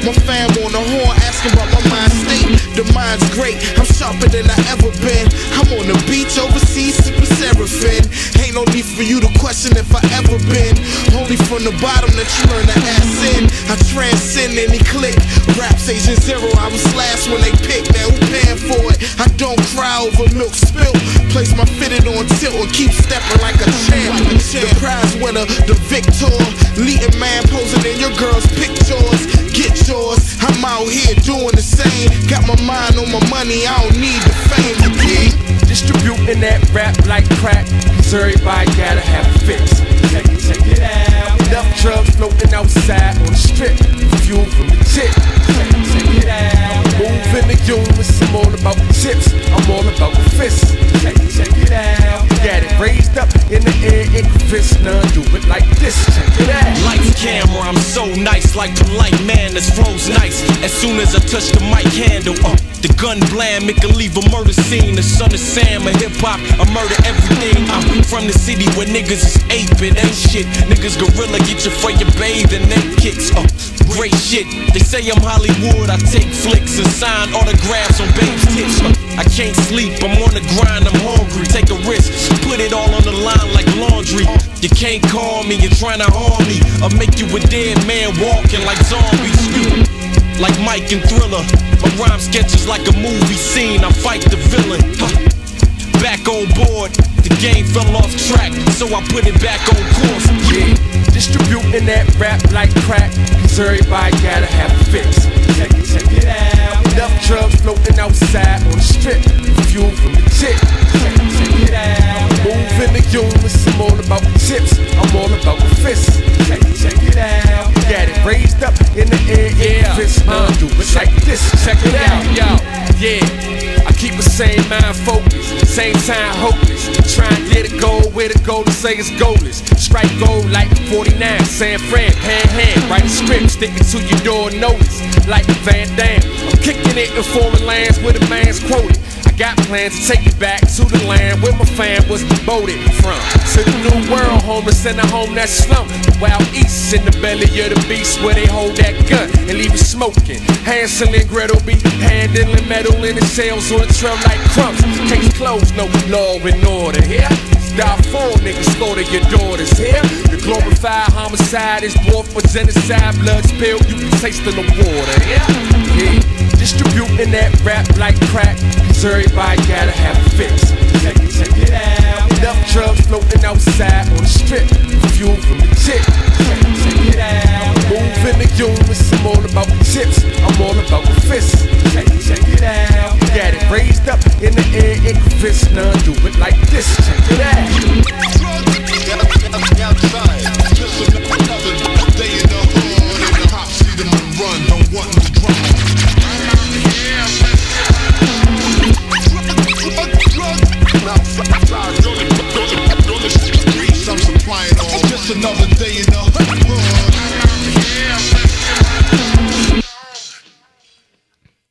My fam on the horn asking about my mind state. The mind's great, I'm sharper than I ever been. I'm on the beach overseas sipping Seraphim. Ain't no need for you to question if I ever been. Only from the bottom that you learn to ass in. I transcend any click. Raps Agent Zero, I was last when they picked. Now who paying for it? I don't cry over milk spilt. Place my fitted on tilt and keep stepping like a champ. The prize winner, the victor. Leading man posing in your girl's pictures. Get yours, I'm out here doing the same. Got my mind on my money, I don't need the fame. Distributing that rap like crack, so everybody gotta have a fix. Check it out. Enough drugs floating outside on the strip, fuel from the tip. Check it out. Moving the humans, I'm all about the tips, I'm all about the fists. Check it out. Got it raised up in the air, it can fist none, do it like this. Check it out. Lights, camera, I'm so nice, like polite man that flows nice. As soon as I touch the mic handle, the gun blam, it can leave a murder scene. The son of Sam, a hip hop, I murder everything. I'm from the city where niggas is aping, ain't shit. Niggas gorilla, get you for your bathe and neck kicks. Great shit. They say I'm Hollywood, I take flicks and sign autographs on babes' tits. I can't sleep, I'm on the grind, I'm hungry. Take a risk, put it all on the line like laundry. You can't call me, you're trying to harm me. I'll make you a dead man walking like zombies. Like Mike and Thriller, my rhyme sketches like a movie scene. I fight the villain. Back on board, the game fell off track, so I put it back on course. Yeah, distributing that rap like crack, so everybody gotta have a fix. Check it out. Enough drugs floating outside on the strip, fuel from the tip. Check it out. Moving the humans, I'm all about the tips, I'm all about the fists. Check it out. Got it raised up in the air, yeah. Fist none, do it like this. Check it out, yo. Yeah, I keep the same mind focused, same time hopeless. Try and get a goal where the goal to say it's goalless. Strike gold like 49, San Fran, hand, write a script, stick it to your door, notice like Van Damme. I'm kicking it in foreign lands where the man's quoted. I got plans to take you back to the land where my fam was devoted from. To the new world, homeless in a home that's slum. Wild east in the belly of the beast where they hold that gun and leave it smoking. Hansel and Gretel be handling metal in the shells on the trail like crumbs. Case closed, no law and order here. Die for niggas slaughter your daughters here. The glorified homicide is brought for genocide. Blood spilled, you can taste in the water. Yeah. Distributing that rap like crack, so everybody gotta have a fix. Check it out. Enough drugs floating outside on the strip, fuel from the tip. Check it out. Moving the humans,